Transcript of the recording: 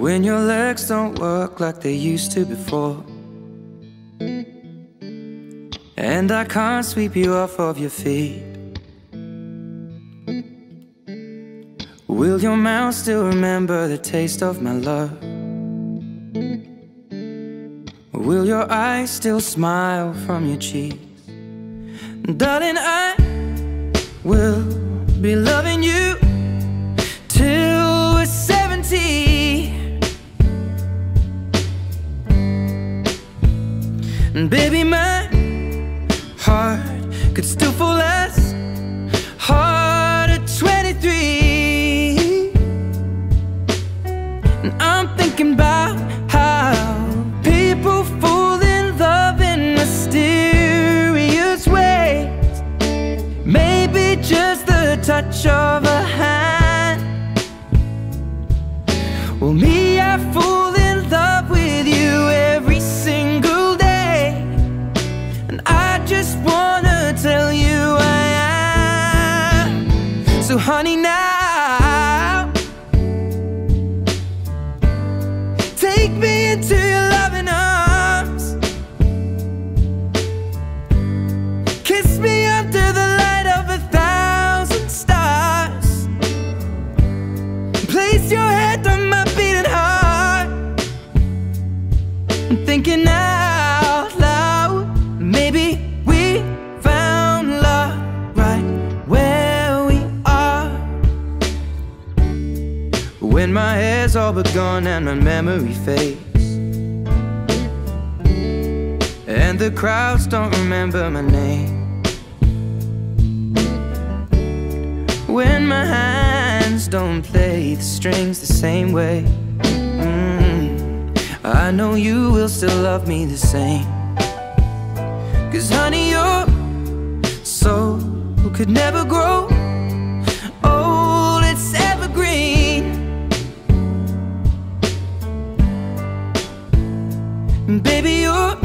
when your legs don't work like they used to before, and I can't sweep you off of your feet. Will your mouth still remember the taste of my love? Will your eyes still smile from your cheeks? Darling, I will be loving you till we're 70. And baby, my heart could still fall as hard at 23. And I'm thinking about how people fall in love in mysterious ways. Maybe just the touch of a hand. Well, me, I fall in love with you every single day, and I just wanna tell you I am. So honey, now take me into your loving arms. Kiss me under the light of 1,000 stars. Place your head on my beating heart. I'm thinking out loud, maybe we found love right where we are. When my hair's all but gone and my memory fades, and the crowds don't remember my name, when my hands don't play the strings the same way, I know you will still love me the same. 'Cause honey, your soul could never grow old, it's evergreen. Baby, you're